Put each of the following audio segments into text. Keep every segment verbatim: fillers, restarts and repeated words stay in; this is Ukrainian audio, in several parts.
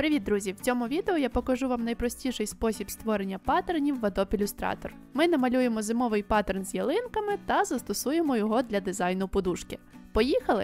Привіт, друзі! В цьому відео я покажу вам найпростіший спосіб створення паттернів в Adobe Illustrator. Ми намалюємо зимовий паттерн з ялинками та застосуємо його для дизайну подушки. Поїхали!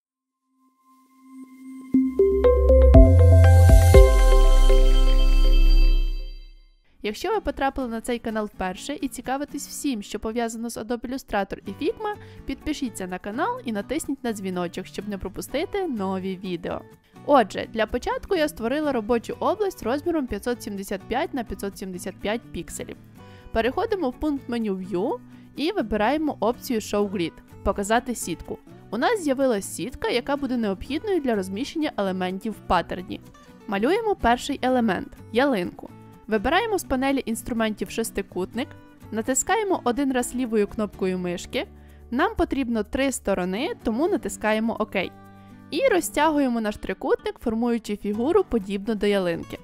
Якщо ви потрапили на цей канал вперше і цікавитесь всім, що пов'язано з Adobe Illustrator і Figma, підпишіться на канал і натисніть на дзвіночок, щоб не пропустити нові відео. Отже, для початку я створила робочу область розміром п'ятсот сімдесят п'ять на п'ятсот сімдесят п'ять пікселів. Переходимо в пункт меню View і вибираємо опцію Show Grid – показати сітку. У нас з'явилась сітка, яка буде необхідною для розміщення елементів в паттерні. Малюємо перший елемент – ялинку. Вибираємо з панелі інструментів шестикутник, натискаємо один раз лівою кнопкою мишки. Нам потрібно три сторони, тому натискаємо ОК. І розтягуємо наш трикутник, формуючи фігуру подібну до ялинки.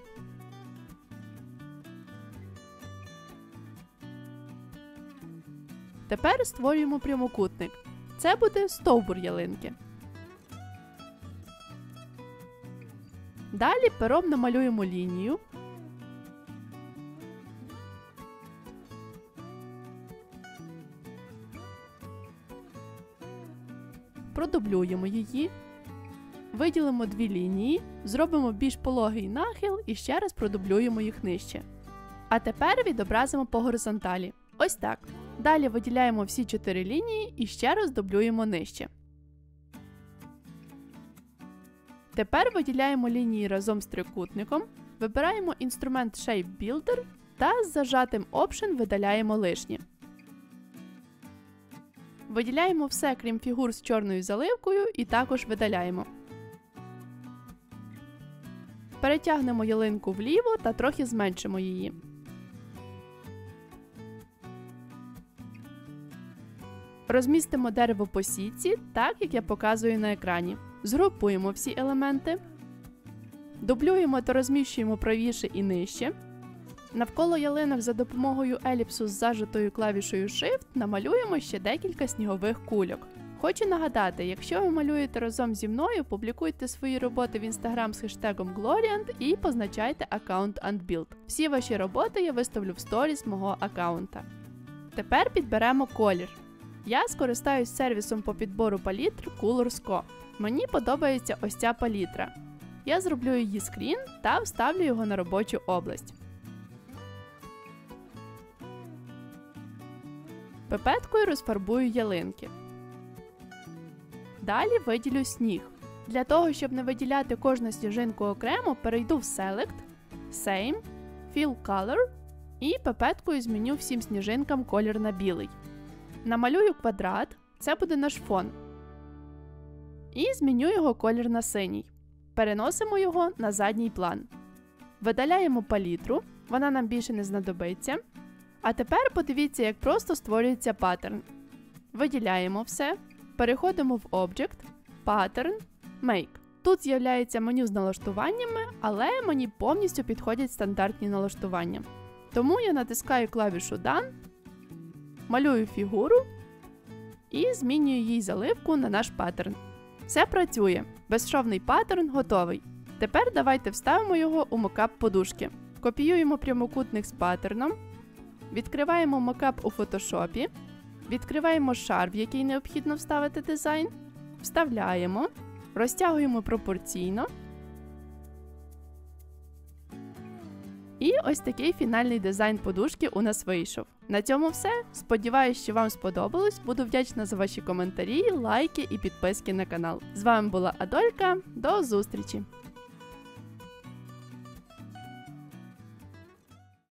Тепер створюємо прямокутник. Це буде стовбур ялинки. Далі пером намалюємо лінію. Продублюємо її. Виділимо дві лінії, зробимо більш пологий нахил і ще раз продублюємо їх нижче. А тепер відобразимо по горизонталі. Ось так. Далі виділяємо всі чотири лінії і ще раз дублюємо нижче. Тепер виділяємо лінії разом з трикутником, вибираємо інструмент Shape Builder та з зажатим Option видаляємо лишнє. Виділяємо все, крім фігур з чорною заливкою, і також видаляємо. Перетягнемо ялинку вліво та трохи зменшимо її. Розмістимо дерево по сітці, так як я показую на екрані. Згрупуємо всі елементи. Дублюємо та розміщуємо правіше і нижче. Навколо ялинок за допомогою еліпсу з зажатою клавішою Shift намалюємо ще декілька снігових кульок. Хочу нагадати, якщо ви малюєте разом зі мною, публікуйте свої роботи в Instagram з хештегом Gloriant і позначайте аккаунт Unbuild. Всі ваші роботи я виставлю в сторіс мого аккаунта. Тепер підберемо колір. Я скористаюсь сервісом по підбору палітр Colorsco. Мені подобається ось ця палітра. Я зроблю її скрін та вставлю його на робочу область. Пипеткою розфарбую ялинки. Далі виділю сніг. Для того, щоб не виділяти кожну сніжинку окремо, перейду в Select, Same, Fill Color і пипеткою зміню всім сніжинкам колір на білий. Намалюю квадрат, це буде наш фон. І зміню його колір на синій. Переносимо його на задній план. Видаляємо палітру, вона нам більше не знадобиться. А тепер подивіться, як просто створюється паттерн. Виділяємо все, переходимо в Object, Pattern, Make. Тут з'являється меню з налаштуваннями, але мені повністю підходять стандартні налаштування. Тому я натискаю клавішу Done, малюю фігуру і змінюю їй заливку на наш паттерн. Все працює. Безшовний паттерн готовий. Тепер давайте вставимо його у мокап подушки. Копіюємо прямокутник з паттерном. Відкриваємо мокап у фотошопі, відкриваємо шар, в який необхідно вставити дизайн, вставляємо, розтягуємо пропорційно. І ось такий фінальний дизайн подушки у нас вийшов. На цьому все. Сподіваюсь, що вам сподобалось. Буду вдячна за ваші коментарі, лайки і підписки на канал. З вами була Адолька. До зустрічі!